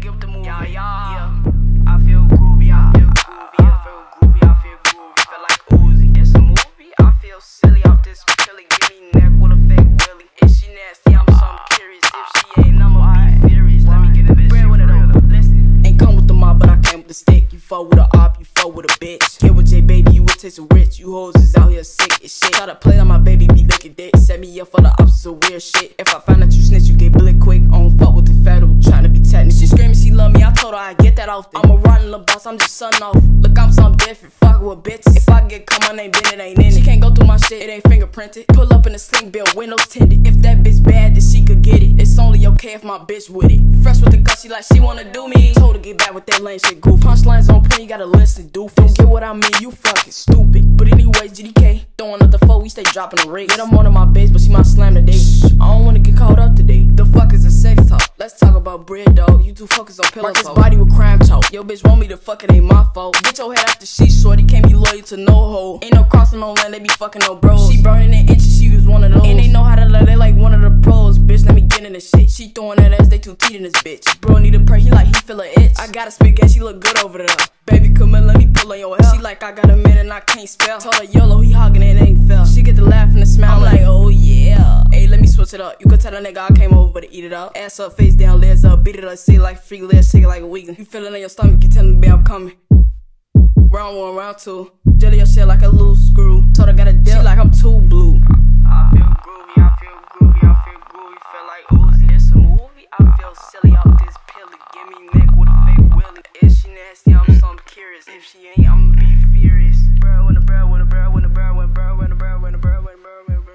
get with the movie. Yeah. I feel groovy, I feel groovy, I feel groovy, I feel groovy. Feel like Uzi. It's a movie. I feel silly off this pilly. Give me neck with a fake willy. Is she nasty? I'm so curious. If she ain't, I'ma be furious. Let me get a bitch. Bread with it over. Listen. Ain't come with the mob, but I came with the stick. You fuck with a op, you fuck with a bitch. Get with J, baby, you would taste so rich. You hoes is out here sick as shit. Try to play like my baby be looking dick. Set me up for the opposite of weird shit. If I find out you snitch, you get blick quick. I don't fuck with the federal, trying to be technical. She screaming she love me, I told her I get that often. I'm a rotten little boss, I'm just sunning off. Look, I'm something different, fuck with bitches. If I get come, my name Ben, it ain't in it. She can't go through my shit, it ain't fingerprinted. Pull up in a sling bill, windows tinted. If that bitch bad, then she could get it. It's only okay if my bitch with it. Fresh with the guts, she like she wanna do me. Told her get back with that lame shit, goof. Punchlines on point, you gotta listen, doofus. Don't get what I mean, you fucking stupid. But anyways, GDK, throwing up the 4, we stay dropping the rate. Yeah, I'm on my base, but she might slam today. I don't wanna get caught up today. The fuck is a sex talk? Let's talk about bread, dog. You two fuckers on pillow talk. Mark his body with crime talk. Yo, bitch want me to fuck, it ain't my fault. Get your head after she shorty, can't be loyal to no hoe. Ain't no crossing no land, they be fucking no bros. She burning in inches, she was one of those. And they know how to love, they like one of the pros. Bitch, let me get in this shit. She throwing that ass, they too teeth in this bitch. Bro need a prayer, he like he feel a itch. I got a spit gas, she look good over there. Baby, come in, let me pull on your hair. She like I got a man and I can't spell. Told her YOLO, he hogging and it ain't fell. She get the laugh and the smile, I'm like, oh yeah. Hey, let me switch it up. You could tell that nigga I came over, but eat it up. Ass up, face down, legs up, beat it up, say like free legs, shake it like a weekend. You feel it in your stomach, you telling me I'm coming. Round 1, round 2. Jelly your shit like a loose screw. Told her got a deal, she like I'm too blue. I feel groovy, I feel groovy, I feel groovy. Feel like Uzi. It's a movie. I feel silly off this pilly. Give me neck with a fake willy. Is she nasty? I'm something curious. If she ain't, I'ma be furious. Bro, when the bro, when the bro, when the bro, when the bro, when the bro, when the bro, when the bro, when the bro.